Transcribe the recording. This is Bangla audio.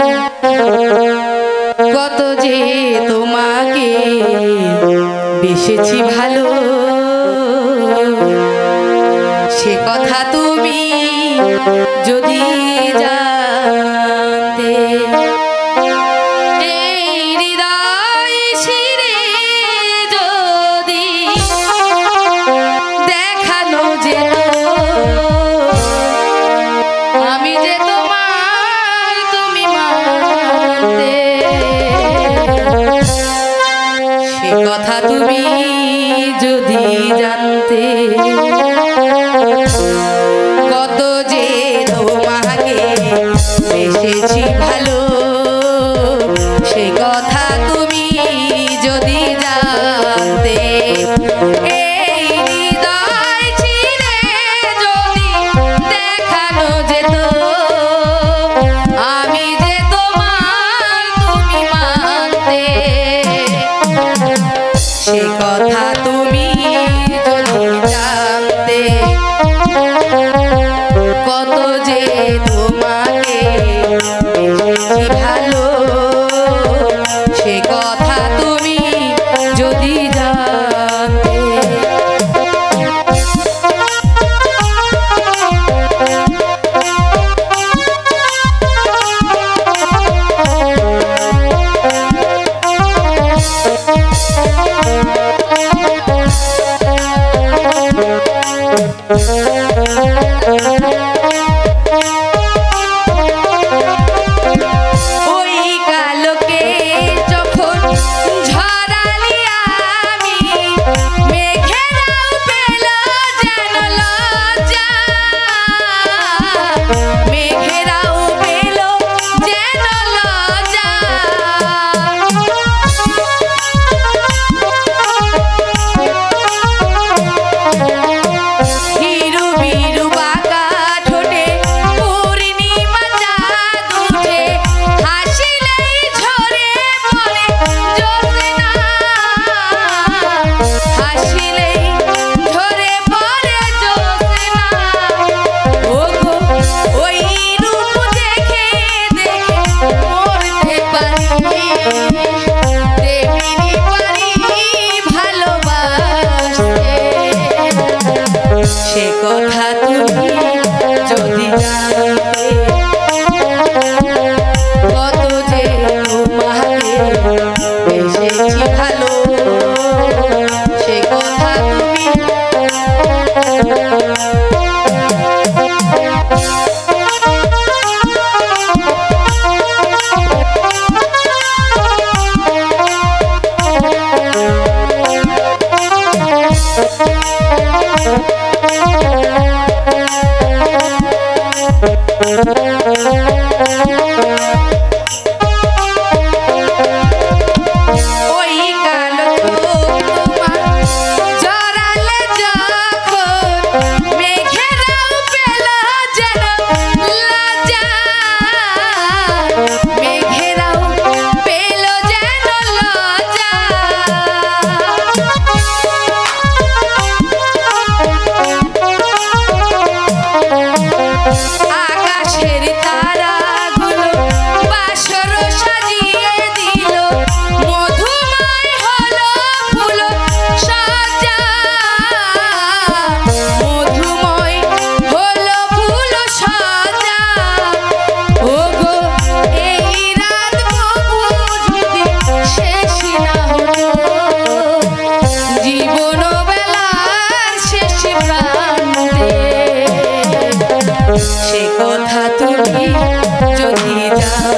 কত যে তোমাকে বেসেছি ভালো, সে কথা তুমি যদি জানতে। এই হৃদয় ছিঁড়ে যদি দেখানো যেত আমি যে তোমার তুমি মানতে, সে কথা তুমি যদি জানতে। কত যে তোমাকে বেসেছি ভালো, সে কথা তুমি যদি জানতে। এই হৃদয় ছিঁড়ে যদি দেখানো যেত আমি যে তোমার তুমি মানতে, সে কথা তুমি যদি জানতে। কত যে তোমাকে বেসেছি ভালো, সে কথা তুমি যদি জানতে। সে কথা তুমি যদি জানতে। কত যে তোমাকে বেসেছি ভালো, সে কথা তুমি সে কথা তুমি যদি জানতে।